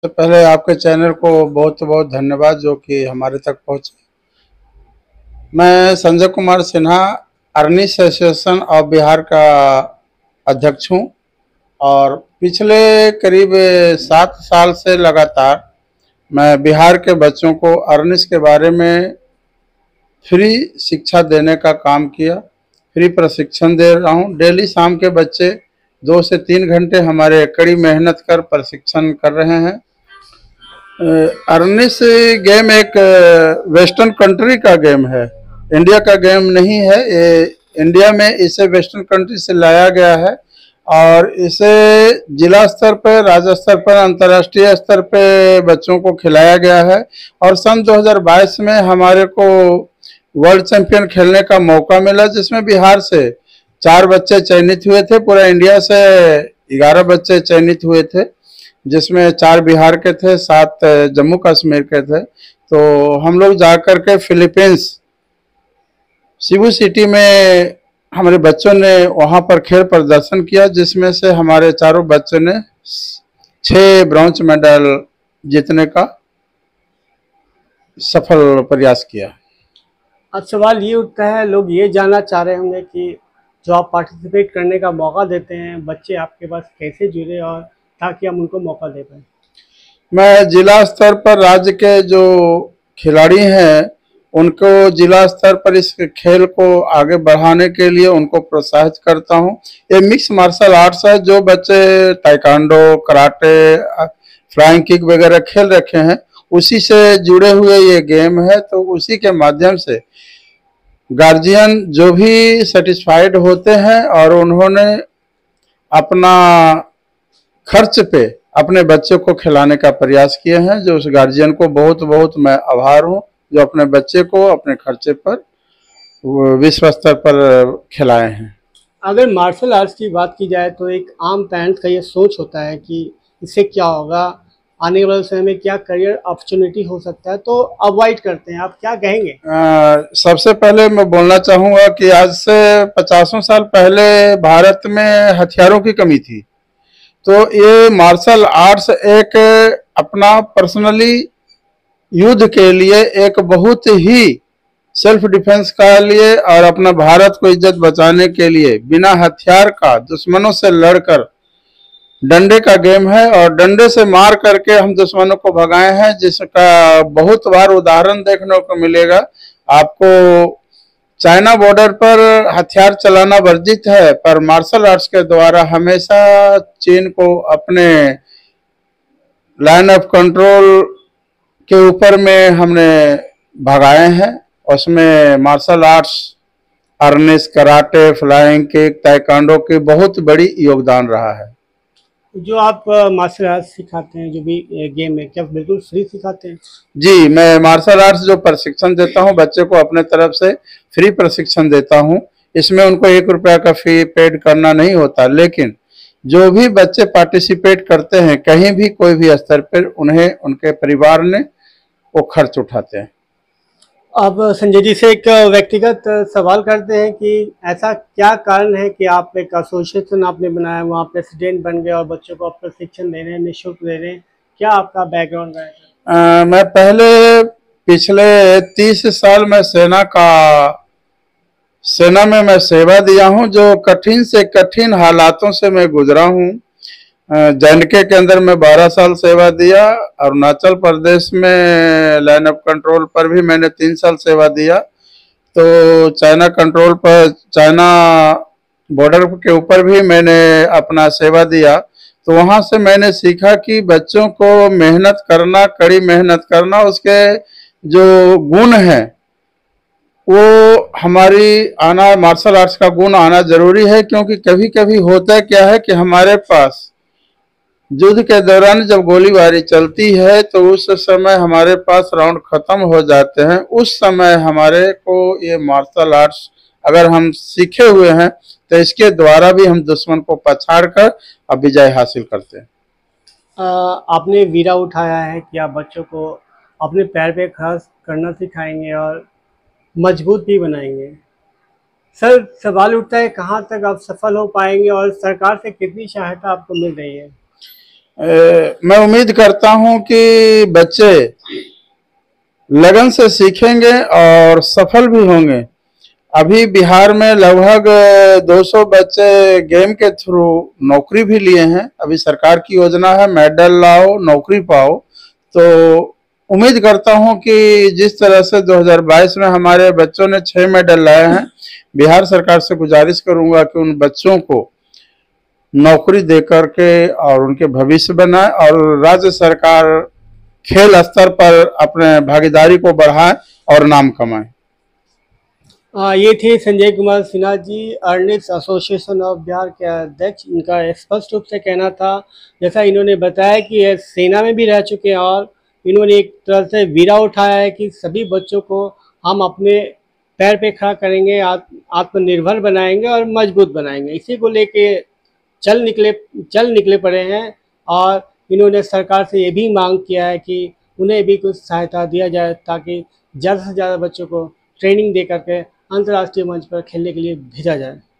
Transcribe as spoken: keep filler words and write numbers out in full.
सबसे पहले आपके चैनल को बहुत बहुत धन्यवाद जो कि हमारे तक पहुंचे। मैं Sanjay Kumar Sinha Arnis association of Bihar का अध्यक्ष हूं और पिछले करीब सात साल से लगातार मैं बिहार के बच्चों को अर्निस के बारे में फ्री शिक्षा देने का काम किया। फ्री प्रशिक्षण दे रहा हूं। डेली शाम के बच्चे दो से तीन घंटे हमारे कड़ी मेहनत कर प्रशिक्षण कर रहे हैं। अर्निस गेम एक वेस्टर्न कंट्री का गेम है, इंडिया का गेम नहीं है। ये इंडिया में इसे वेस्टर्न कंट्री से लाया गया है और इसे जिला स्तर पर, राज्य स्तर पर, अंतर्राष्ट्रीय स्तर पर बच्चों को खिलाया गया है। और सन दो हज़ार बाईस में हमारे को वर्ल्ड चैंपियन खेलने का मौका मिला, जिसमें बिहार से चार बच्चे चयनित हुए थे। पूरा इंडिया से ग्यारह बच्चे चयनित हुए थे, जिसमें चार बिहार के थे, सात जम्मू कश्मीर के थे। तो हम लोग जाकर के फिलीपींस सिबू सिटी में हमारे बच्चों ने वहां पर खेल प्रदर्शन किया, जिसमें से हमारे चारों बच्चों ने छह ब्रॉन्ज मेडल जीतने का सफल प्रयास किया। अब सवाल ये उठता है, लोग ये जानना चाह रहे होंगे कि जो आप पार्टिसिपेट करने का मौका देते हैं, बच्चे आपके पास कैसे जुड़े और ताकि हम उनको मौका दे पाए। मैं जिला स्तर पर राज्य के जो खिलाड़ी हैं उनको जिला स्तर पर इस खेल को आगे बढ़ाने के लिए उनको प्रोत्साहित करता हूं। ये मिक्स मार्शल आर्ट्स है। जो बच्चे ताइक्वांडो, कराटे, फ्लाइंग किक वगैरह खेल रखे हैं, उसी से जुड़े हुए ये गेम है। तो उसी के माध्यम से गार्जियन जो भी सेटिस्फाइड होते हैं और उन्होंने अपना खर्च पे अपने बच्चे को खिलाने का प्रयास किए हैं, जो उस गार्जियन को बहुत बहुत मैं आभार हूं, जो अपने बच्चे को अपने खर्चे पर विश्व स्तर पर खिलाए हैं। अगर मार्शल आर्ट्स की बात की जाए तो एक आम पेरेंट्स का ये सोच होता है कि इससे क्या होगा, आने वाले समय में क्या करियर अपॉर्चुनिटी हो सकता है, तो अवॉइड करते हैं। आप क्या कहेंगे? आ, सबसे पहले मैं बोलना चाहूँगा कि आज से पचासों साल पहले भारत में हथियारों की कमी थी। तो ये मार्शल आर्ट्स एक अपना पर्सनली युद्ध के लिए, एक बहुत ही सेल्फ डिफेंस के लिए और अपना भारत को इज्जत बचाने के लिए बिना हथियार का दुश्मनों से लड़कर डंडे का गेम है। और डंडे से मार करके हम दुश्मनों को भगाए हैं, जिसका बहुत बार उदाहरण देखने को मिलेगा आपको। चाइना बॉर्डर पर हथियार चलाना वर्जित है, पर मार्शल आर्ट्स के द्वारा हमेशा चीन को अपने लाइन ऑफ कंट्रोल के ऊपर में हमने भगाए हैं। उसमें martial arts, Arnis, karate, flying kick, taekwondo की बहुत बड़ी योगदान रहा है। जो आप मार्शल आर्ट्स सिखाते हैं, जो भी गेम है, क्या बिल्कुल फ्री सिखाते हैं? जी, मैं मार्शल आर्ट्स जो प्रशिक्षण देता हूं, बच्चे को अपने तरफ से फ्री प्रशिक्षण देता हूं। इसमें उनको एक रुपया का फी पेड करना नहीं होता, लेकिन जो भी बच्चे पार्टिसिपेट करते हैं कहीं भी कोई भी स्तर पर, उन्हें उनके परिवार ने वो खर्च उठाते हैं। अब संजय जी से एक व्यक्तिगत सवाल करते हैं कि ऐसा क्या कारण है कि आप एक एसोसिएशन आपने बनाया, वहाँ प्रेसिडेंट बन गए और बच्चों को प्रशिक्षण दे रहे हैं, निःशुल्क दे रहे हैं, क्या आपका बैकग्राउंड रहा है? मैं पहले पिछले तीस साल में सेना का सेना में मैं सेवा दिया हूं। जो कठिन से कठिन हालातों से मैं गुजरा हूं। जे के अंदर में बारह साल सेवा दिया। अरुणाचल प्रदेश में लाइन ऑफ कंट्रोल पर भी मैंने तीन साल सेवा दिया। तो चाइना कंट्रोल पर, चाइना बॉर्डर के ऊपर भी मैंने अपना सेवा दिया। तो वहां से मैंने सीखा कि बच्चों को मेहनत करना, कड़ी मेहनत करना, उसके जो गुण हैं वो हमारी आना, मार्शल आर्ट्स का गुण आना जरूरी है। क्योंकि कभी कभी होता क्या है कि हमारे पास युद्ध के दौरान जब गोलीबारी चलती है तो उस समय हमारे पास राउंड खत्म हो जाते हैं। उस समय हमारे को ये मार्शल आर्ट्स अगर हम सीखे हुए हैं तो इसके द्वारा भी हम दुश्मन को पछाड़ कर अब विजय हासिल करते हैं। आपने वीरा उठाया है कि आप बच्चों को अपने पैर पे खड़ा करना सिखाएंगे और मजबूत भी बनाएंगे। सर, सवाल उठता है कहाँ तक आप सफल हो पाएंगे और सरकार से कितनी सहायता आपको मिल रही है? ए, मैं उम्मीद करता हूं कि बच्चे लगन से सीखेंगे और सफल भी होंगे। अभी बिहार में लगभग दो सौ बच्चे गेम के थ्रू नौकरी भी लिए हैं। अभी सरकार की योजना है मेडल लाओ नौकरी पाओ। तो उम्मीद करता हूं कि जिस तरह से दो हज़ार बाईस में हमारे बच्चों ने छह मेडल लाए हैं, बिहार सरकार से गुजारिश करूंगा कि उन बच्चों को नौकरी दे करके और उनके भविष्य बनाए और राज्य सरकार खेल स्तर पर अपने भागीदारी को बढ़ाए और नाम कमाए। आ, ये थे Sanjay Kumar Sinha ji, Arnis association of Bihar के अध्यक्ष। इनका स्पष्ट रूप से कहना था, जैसा इन्होंने बताया कि ये सेना में भी रह चुके हैं और इन्होंने एक तरह से वीरा उठाया है कि सभी बच्चों को हम अपने पैर पे खड़ा करेंगे, आत्मनिर्भर बनाएंगे और मजबूत बनाएंगे। इसी को लेके चल निकले चल निकले पड़े हैं और इन्होंने सरकार से ये भी मांग किया है कि उन्हें भी कुछ सहायता दिया जाए ताकि ज़्यादा से ज़्यादा बच्चों को ट्रेनिंग दे करके अंतर्राष्ट्रीय मंच पर खेलने के लिए भेजा जाए।